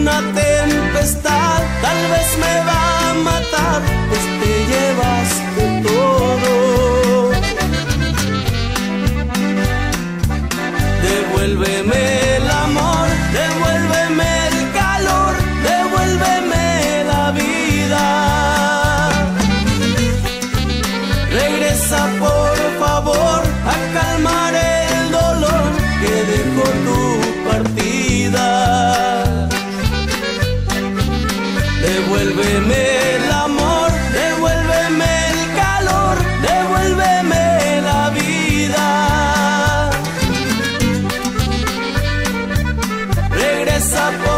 una tempestad tal vez me va a matar, pues te llevaste todo. Devuélveme el amor, devuélveme el calor, devuélveme la vida. Regresa por favor a calmar el dolor que dejó tu partida. Devuélveme el amor, devuélveme el calor, devuélveme la vida. Regresa por